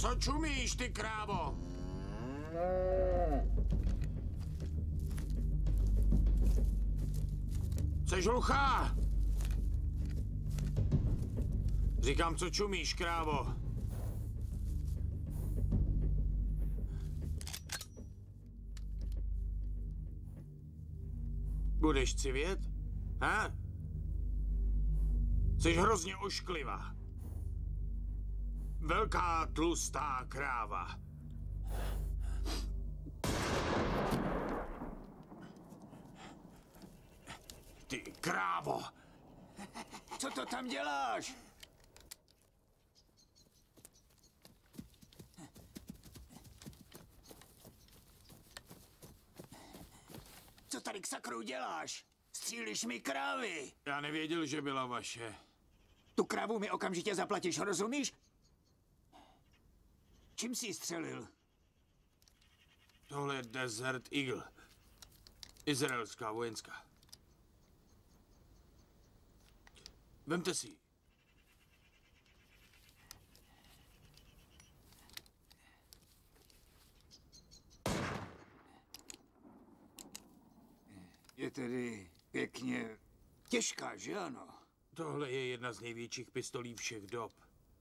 Co čumíš, ty krávo? Jseš hluchá? Říkám, co čumíš, krávo? Budeš civět? Ha? Jsi hrozně ošklivá. Velká tlustá kráva. Ty krávo! Co to tam děláš? Co tady k sakru děláš? Střílíš mi krávy. Já nevěděl, že byla vaše. Tu krávu mi okamžitě zaplatíš, rozumíš? Čím jsi ji střelil? Tohle je Desert Eagle. Izraelská vojenská. Vemte si ji. Je tedy pěkně těžká, že ano? Tohle je jedna z největších pistolí všech dob.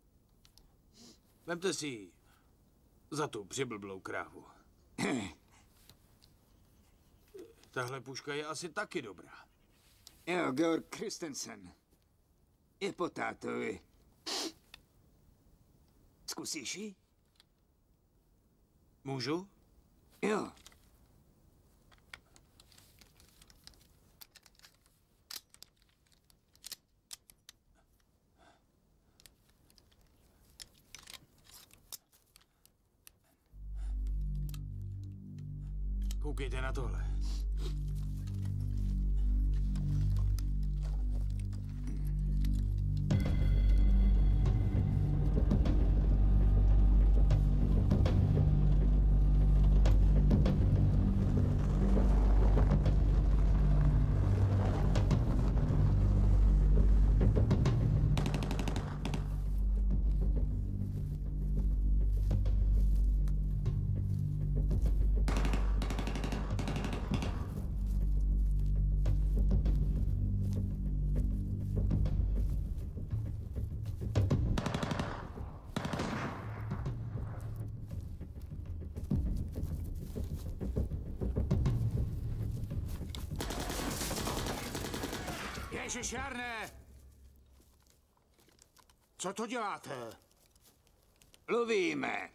Vemte si ji. Za tu přiblblou krávu. Tahle puška je asi taky dobrá. Jo, Georg Christensen. Je po tátovi. Zkusíš ji? Můžu? Jo. Koukejte na tohle. Ježišjarné! Co to děláte? Lovíme.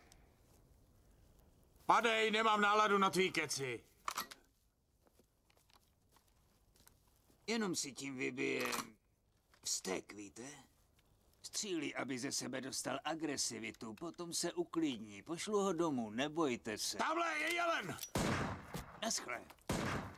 Padej, nemám náladu na tvý keci. Jenom si tím vybijem vztek, víte? Střílí, aby ze sebe dostal agresivitu, potom se uklidní. Pošlu ho domů, nebojte se. Tamhle je jelen! Naschle.